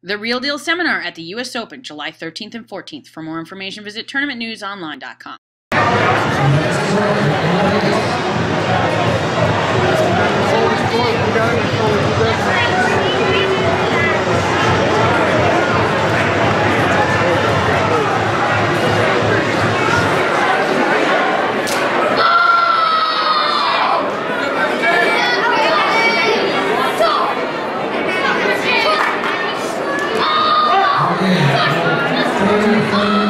The Real Deal Seminar at the U.S. Open, July 13th and 14th. For more information, visit tournamentnewsonline.com. Okay.